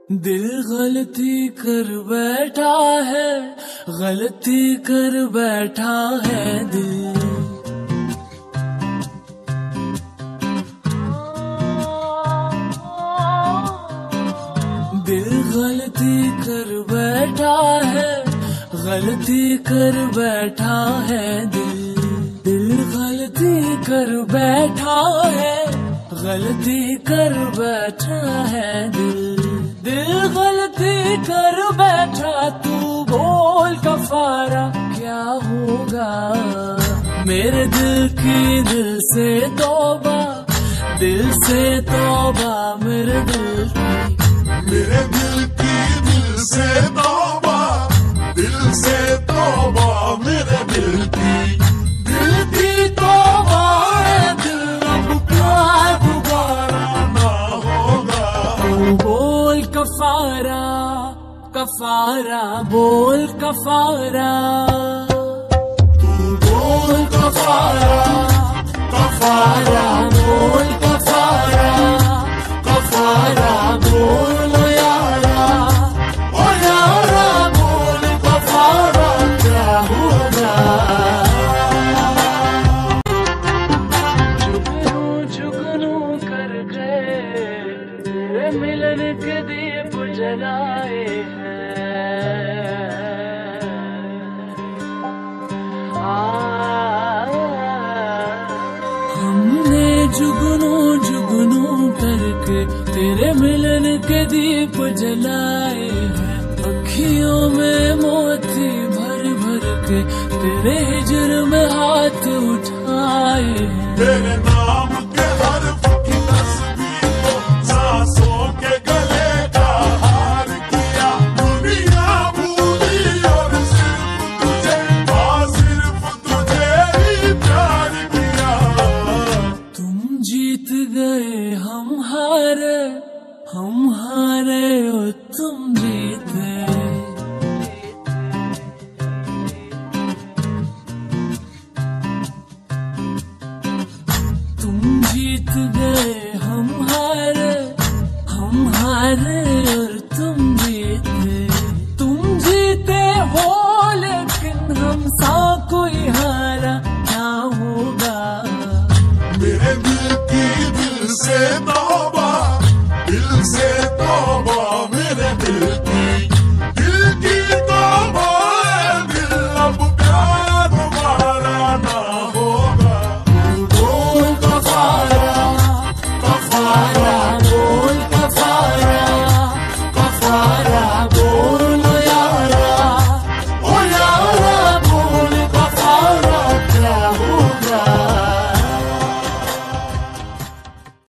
दिल गलती कर बैठा है, गलती कर बैठा है दिल। दिल गलती कर बैठा है, गलती कर बैठा है दिल। दिल गलती कर बैठा है, गलती कर बैठा है दिल। दिल गलती कर बैठा, तू बोल कफारा क्या होगा। मेरे दिल की दिल से तौबा, दिल से तौबा मेरे दिल की। मेरे दिल की दिल से तौबा, दिल से तौबा मेरे दिल की। दिल की तौबा है दिल, अब प्यार दोबारा ना होगा। तू बोल कफारा, कफारा बोल कफारा। तू बोल कफारा, कफारा बोल कफारा, कफारा बोल ओ यारा, ओ यारा बोल कफारा क्या होगा। जुगनू कर गए, तेरे मिलन के दीप जलाए हैं। हमने जुगनू जुगनू करके तेरे मिलन के दीप जलाए हैं। अखियों में मोती भर भर के तेरे हिजर में हाथ उठाए हैं। तेरे नाम के हर्फ की तस्वीर को सांसों के गले का हार किया। दुनिया भूली और सिर्फ तुझे, हाँ सिर्फ तुझे ही प्यार किया। तुम जीत गए हम हारे, हम हारे और तुम जीते। तुम जीत गए हम हारे, हम हारे